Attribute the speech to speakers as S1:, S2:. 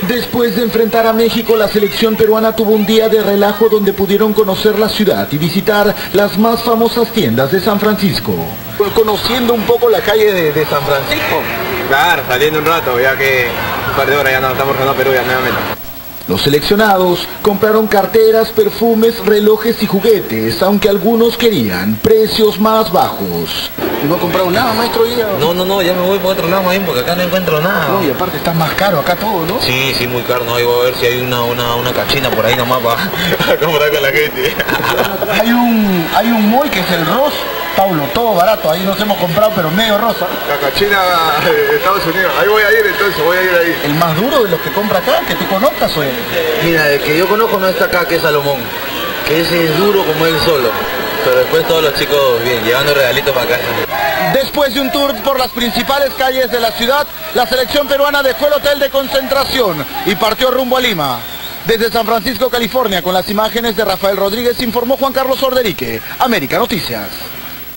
S1: Después de enfrentar a México, la selección peruana tuvo un día de relajo donde pudieron conocer la ciudad y visitar las más famosas tiendas de San Francisco. Conociendo un poco la calle de San Francisco.
S2: Claro, saliendo un rato, ya que un par de horas ya nos estamos regresando a Perú ya nuevamente.
S1: Los seleccionados compraron carteras, perfumes, relojes y juguetes, aunque algunos querían precios más bajos.
S3: ¿No he comprado nada, maestro?
S2: No, ya me voy por otro lado, porque acá no encuentro nada.
S3: No, y aparte está más caro acá todo, ¿no?
S2: Sí, muy caro, no, ahí voy a ver si hay una cachina por ahí nomás para comprar con la gente.
S3: Hay un mall que es el Ross, Paulo, todo barato, ahí nos hemos comprado, pero medio rosa.
S2: La cachina de Estados Unidos, ahí voy a ir entonces, voy a ir ahí.
S3: ¿El más duro de los que compra acá, que tú conozcas o es?
S2: Mira, el que yo conozco no está acá, que es Salomón, que ese es duro como él solo. Pero después todos los chicos bien, llevando regalitos para casa.
S1: Después de un tour por las principales calles de la ciudad, la selección peruana dejó el hotel de concentración y partió rumbo a Lima. Desde San Francisco, California, con las imágenes de Rafael Rodríguez, informó Juan Carlos Orderique, América Noticias.